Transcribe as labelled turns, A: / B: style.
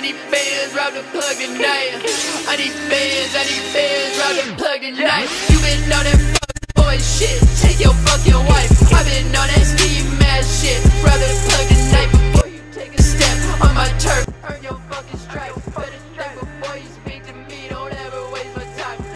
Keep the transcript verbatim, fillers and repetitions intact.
A: need bands, rob the plug tonight. I need bands, I need bands, rob the plug tonight. You been on that fuck boy shit, take your fucking wife.